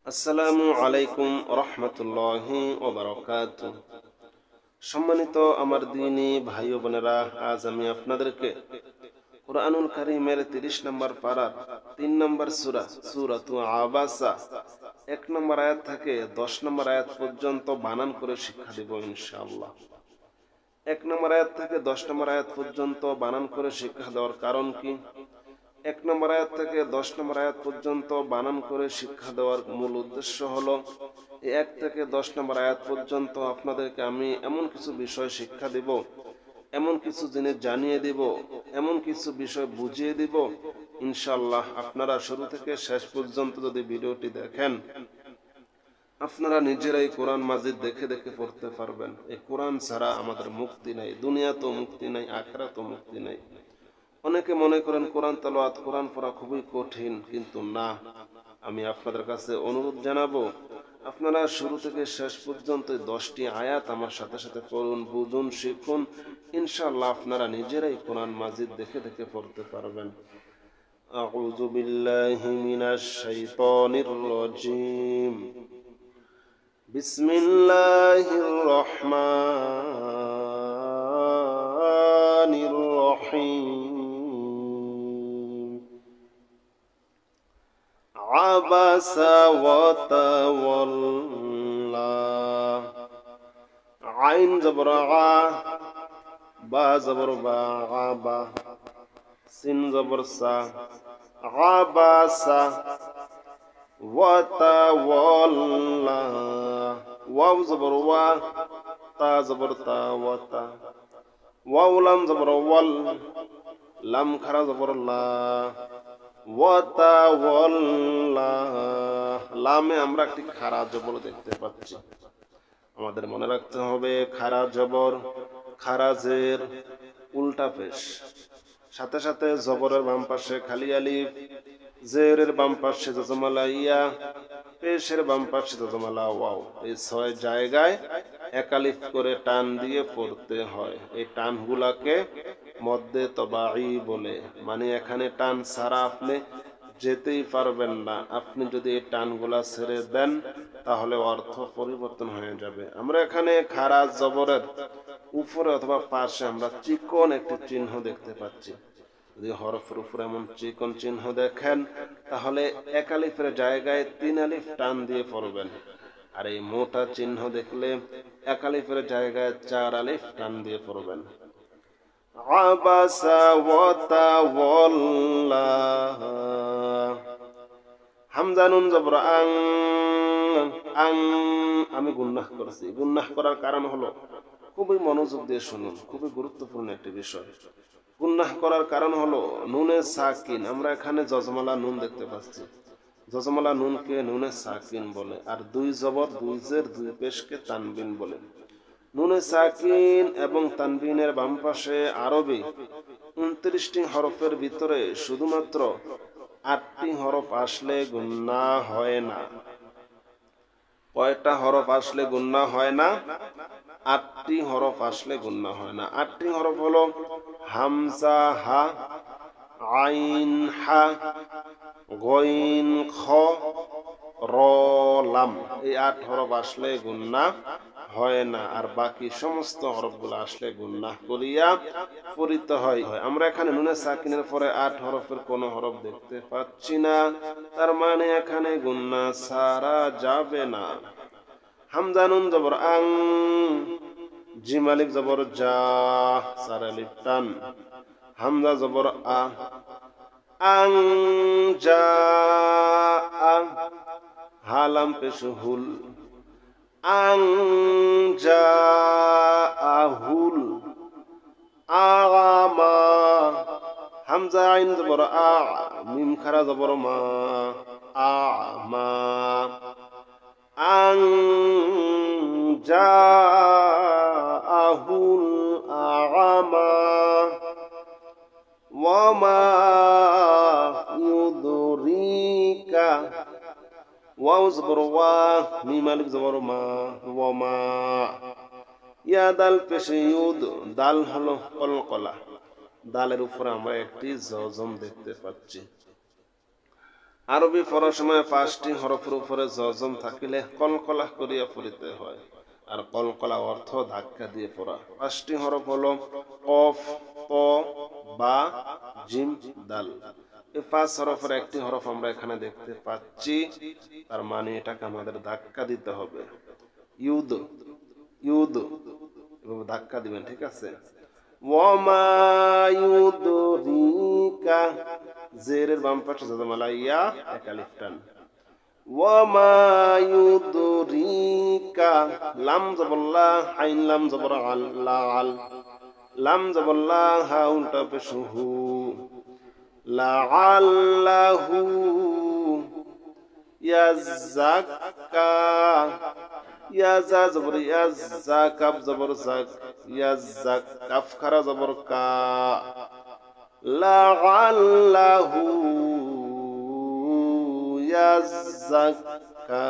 আসসালামু আলাইকুম রহমতুল্লাহি ওয়া বারাকাতুহু। সম্মানিত আমার দ্বীনী ভাই ও বোনেরা, আজ আমি আপনাদেরকে কুরআনুল কারীমের 30 নম্বর পারার 3 নম্বর সূরা সূরাতু আবাসা 1 নম্বর আয়াত থেকে 10 নম্বর আয়াত পর্যন্ত বানান করে শিক্ষা দেব ইনশাআল্লাহ। 1 নম্বর আয়াত থেকে 10 নম্বর আয়াত পর্যন্ত বানান করে শিক্ষা দেওয়ার কারণ কি? 1 নম্বর আয়াত থেকে 10 নম্বর আয়াত পর্যন্ত বানান করে শিক্ষা দেওয়ার মূল উদ্দেশ্য হলো 1 থেকে 10 নম্বর আয়াত পর্যন্ত আপনাদেরকে আমি এমন কিছু বিষয় শিক্ষা দেব, এমন কিছু জিনিস জানিয়ে দেব, এমন কিছু বিষয় বুঝিয়ে দেব ইনশাআল্লাহ। আপনারা শুরু থেকে শেষ পর্যন্ত যদি ভিডিওটি দেখেন, আপনারা নিজেরাই কোরআন মাজিদ দেখে দেখে পড়তে পারবেন। এই কোরআন ছাড়া আমাদের মুক্তি নাই, দুনিয়াতেও মুক্তি নাই, আখিরাতেও মুক্তি নাই। অনেকে মনে করেন কোরআন তেলাওয়াত, কোরআন পড়া খুবই কঠিন, কিন্তু না। আমি আপনাদের কাছে অনুরোধ জানাবো, আপনারা শুরু থেকে শেষ পর্যন্ত 10টি আয়াত আমার সাথে সাথে পড়ুন, বুঝুন, শিখুন। ইনশাআল্লাহ আপনারা নিজেরাই কোরআন মাজিদ দেখে দেখে পড়তে পারবেন। আউযু বিল্লাহি মিনাশ শাইতানির রাজীম। বিসমিল্লাহির রহমানির রহিম। আবাসা ওয়া তাওয়াল্লা। আইন জবর আ, বা জবর বা, আবা। সিন জবর সা, আবাসা ওয়া তাওয়াল্লা। ওয়াও জবর ওয়া, তা জবর তা, ওয়া তা। ওয়াও লাম জবর ওয়াল, লাম খারা জবর লা, ওয়া তাওয়াল্লা। লামে আমরা একটি খারা জবর দেখতে পাচ্ছি। আমাদের মনে রাখতে হবে, খারা জবর, খারাজের উল্টা পেশ। সাথে সাথে জবরের বাম পাশে খালি আলিফ, জেরের বাম পাশে জজমালা ইয়া, পেশের বাম পাশে জজমালা ওয়াও। এই 6 জায়গায় এক আলিফ করে টান দিয়ে পড়তে হয়। এই টানগুলাকে মদ্দে তবাঈ বলে, মানে এখানে টান ছাড়া আপনি যেতেই পারবেন না। আপনি যদি এই টানগুলা ছেড়ে দেন তাহলে অর্থ পরিবর্তন হয়ে যাবে। আমরা এখানে খারাজ জবরের উপরে অথবা পাশে আমরা চিকন একটি চিহ্ন দেখতে পাচ্ছি। যদি হরফের উপরে এমন চিকন চিহ্ন দেখেন, তাহলে এক আলিফের জায়গায় 3 আলিফ টান দিয়ে পড়বেন। আর এই মোটা চিহ্ন দেখলে এক আলিফের জায়গায় 4 আলিফ টান দিয়ে পড়বেন। আবাসা ওয়া তাওয়াল্লা। হামজা নুন জবর আং, আং। আমি গুনাহ করেছি। গুনাহ করার কারণ হলো, খুবই মনোযোগ দিয়ে শুনুন, খুবই গুরুত্বপূর্ণ একটি বিষয়। গুনাহ করার কারণ হলো নুনে সাকিন। আমরা এখানে জজমালা নুন দেখতে পাচ্ছি। জজমালা নুনকে নুনে সাকিন বলে, আর 2 জবর 2 জের 2 পেশকে তানবিন বলে। নুনে সাকিন এবং তানবিনের বাম পাশে আরবি 29টি হরফের ভিতরে শুধুমাত্র 8টি হরফ আসলে গুনাহ হয় না। কয়টা হরফ আসলে গুনাহ হয় না? 8টি হরফ আসলে গুনাহ হয় না। 8টি হরফ হলো হামজা হা, আইন হা, গইন খ, র লাম। এই 8 হরফ আসলে গুনাহ হয় না, আর বাকি সমস্ত হরফগুলো আসলে গুনাহ করিয়া পড়িতে হয়। আমরা এখানে নুনে সাকিনের পরে 8 হরফের কোন হরফ দেখতে পাচ্ছি না, তার মানে এখানে গুনাহ ছাড়া যাবে না। হামজা নুন জবর আং, জিম আলিফ জবর জা, 4 আলিফ টান। হামজা জবর আ, আং জা আ। হালাম পেশ হুল, আং জা আহুল। আগমা। হামজা আইন জবর আ, মিম খারা জবর মা, আমা। আং জা আহুল আগমা। ওয়ামা ইউদরিকা। ওয়াও জবর ওয়া, মিম আলিফ জবর মা, ওয়ামা। ইয়া দাল পেশে ইউদ, দাল হলো কলকলা। দালের উপরে আমরা একটি জজম দেখতে পাচ্ছি। আরবি পড়ার সময় 5টি হরফের উপরে জজম থাকিলে কলকলা করিয়া পড়িতে হয়, আর কলকলা অর্থ ধাক্কা দিয়ে পড়া। 5টি হরফ হলো কফ, ত, বা, জিম, দাল। এই 5 হরফের একটি হরফ আমরা এখানে দেখতে পাচ্ছি, তার মানে এটাকে আমাদের ধাক্কা দিতে হবে। ইউদ, ইউদ, এভাবে ধাক্কা দিবেন, ঠিক আছে। ওয়ামা ইউদরিকা, জেরের বাম পাশে জজমালা ইয়া, এক আলিফ টান। ওয়ামা ইউদরিকা, লাম জবর লা, আইন লাম জবর আল, লা আল, লাম জবর লা, হা উল্টা পেশ হু, লাআল্লাহু ইয়াযাক্কা, ইয়াজা জবর ইয়াজ, জা কাফ জবর জাক, ইয়াযাক, কাফ খারা জবর কা, লাআল্লাহু ইয়াযাক্কা,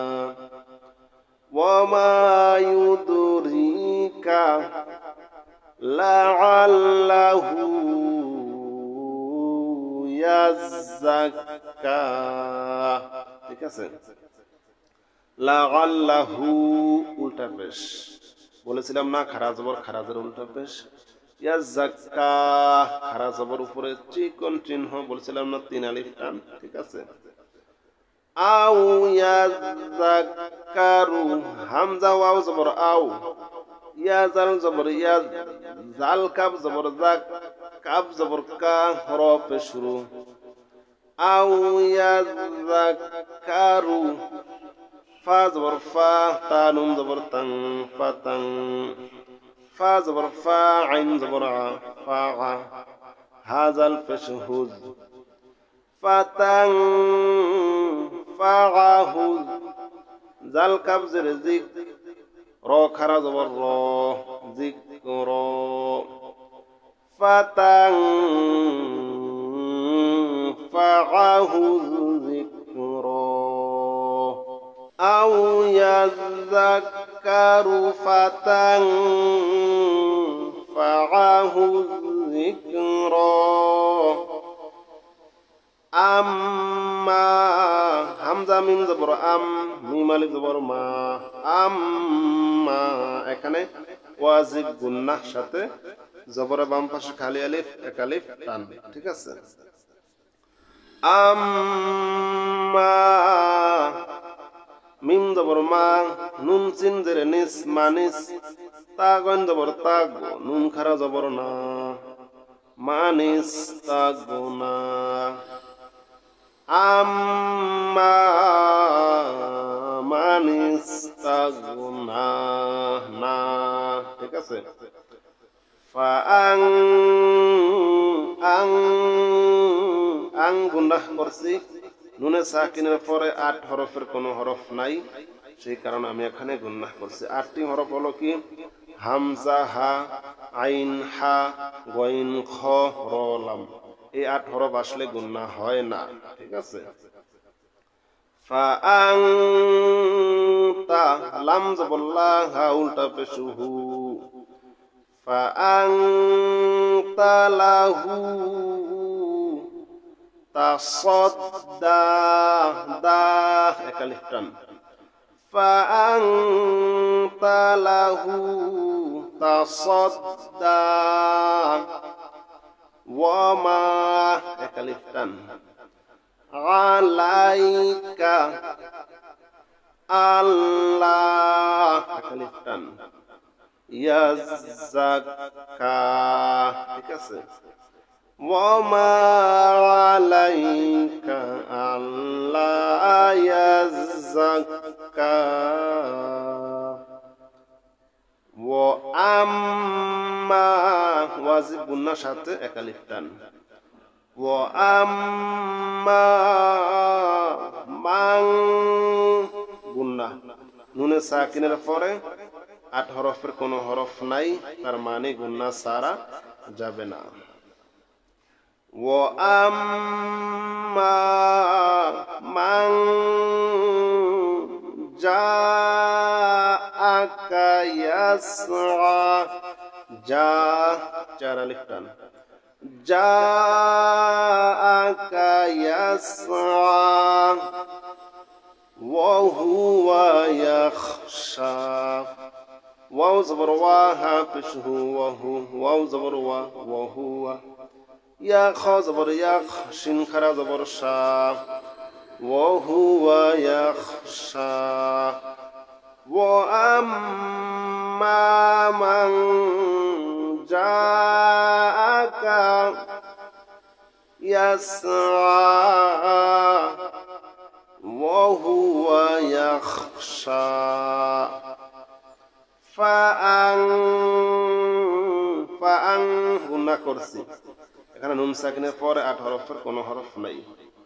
ওয়ামা ইউদরিকা লাআল্লাহু ইয়াযাক্কা, ঠিক আছে। লাআল্লাহু উল্টা পেশ বলেছিলাম না, খারা জবর খারাজের উল্টা পেশ। ইয়াযাক্কা, খারা জবর উপরে চিকন চিহ্ন বলেছিলাম না, 3 আলিফ টান, ঠিক আছে। আউ ইয়াযাক্কারু, হামজা ওয়াও জবর আউ, ইয়া জাল জবর ইয়া, জাল কাব জবর জাক, কাব জবর কা, হরফে শুরু। আউ ইয়াযাক্কারু, ফা জবর ফা, তা নুন জবর তাং, ফাতাং, ফা জবর ফা, আইন জবর আ, ফা আ, হা জাল পেশ হুজ, ফাতাং ফাআহুজ, জাল কাব জের জিক, র খারা জবর র, যিকর, ফাতাং ফাআহুজ যিকর। আউ ইয়াযাক্কারু ফাতাং ফাআহুজ যিকর। আম্মা, হামজা মিম জবর আম, মিম আলিফ জবর মা, আম্মা, এখানে ওয়াজিব গুন্নাহ সাথে জবরের বাম পাশে খালি আলিফ, এক আলিফ টান, ঠিক আছে। আম্মা, মিম জবর মা, নুন সিন জের নিস, মানিস, তা গন জবর তাগ, নুন খারা জবর না, মানিস তাগুনা। আম্মা মানিস্তাগুনা, না, ঠিক আছে। ফাআং, আং, আং গুনাহ করছি, নুনে সাকিনের পরে 8 হরফের কোনো হরফ নাই, সেই কারণে আমি এখানে গুনাহ করছি। 8টি হরফ হলো কি? হামজা, হা, আইন, হা, গইন, খ, র, লাম। এই 8 হরফ আসলে গুনাহ হয় না, ঠিক আছে। ফাআংতা, লাম জবর লা, হা উল্টা পেশ হু, ফাআংতা লাহু তাসাদ্দা, দা এক আলিফ টান, ফাআংতা লাহু তাসাদ্দা, ওয়ামা এক আলিফ টান, আলাইকা, আল্লাহ এক আলিফ টান, ইয়াযাক্কা, ঠিক আছে। ওয়ামা আলাইকা আল্লা ইয়াযাক্কা, ওয়া আম্মা, ওয়াজিব গুন্নার সাথে এক আলিফ টান, ওয়া আম্মা মান, গুন্নাহ, নুনে সাকিনের পরে 8 হরফের কোন হরফ নাই, তার মানে গুন্নাহ সারা যাবে না। ওয়া আম্মা মান জাআকা ইয়াসআ, যা 4 আলিফ টান, জাআকা ইয়াসআ ওয়া হুয়া ইয়াখশা ওয়াও জবর ওয়া হা পেশ হু ওয়া হু ওয়াও জবর ওয়া ওয়া হুয়া ইয়া খ জবর ইয়া শিন খারা জবর শা ওয়া হুয়া ইয়াখশা ওয়া আম্মা মান জাআকা ইয়াসআ ওয়া হুয়া ইয়াখশা ফাআন গুণা করছি, এখানে নুন সাকিনের পরে 8 হরফের কোনো হরফ নাই।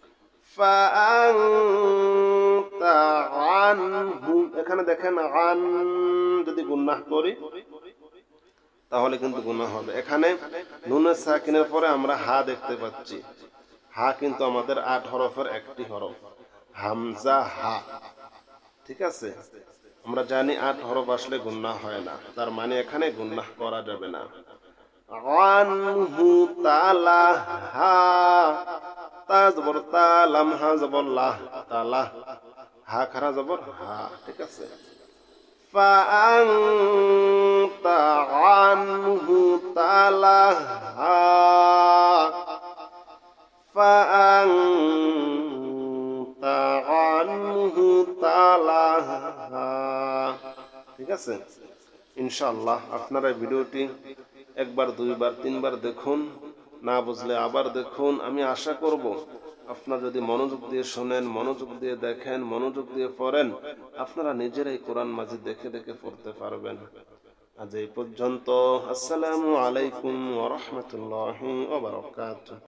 ফাআনতা আনহু, এখানে দেখেন আন যদি গুনাহ করি তাহলে কিন্তু গুনাহ হবে। এখানে নুন সাকিনের পরে আমরা হা দেখতে পাচ্ছি, হা কিন্তু আমাদের 8 হরফের একটি হরফ, হামজা হা। ঠিক আছে, আমরা জানি 8 হরফ আসলে গুনাহ হয় না, তার মানে এখানে গুনাহ করা যাবে না। আনহু তালাহা, তা জবর তা, লাম হা জবর লাহ, তালাহ, হা খারা জবর হা। ঠিক আছে, ফাআনতা আনহু তালাহা ফাআনতা আনহু তালাহা। ঠিক আছে, ইনশাআল্লাহ আপনারা ভিডিওটি একবার, দুইবার, তিনবার দেখুন, না বুঝলে আবার দেখুন। আমি আশা করব আপনারা যদি মনোযোগ দিয়ে শোনেন, মনোযোগ দিয়ে দেখেন, মনোযোগ দিয়ে পড়েন, আপনারা নিজেরাই কোরআন মাজিদ দেখে দেখে পড়তে পারবেন। আজ এই পর্যন্ত। আসসালামু আলাইকুম ওয়া রাহমাতুল্লাহি ওয়া বারাকাতুহু।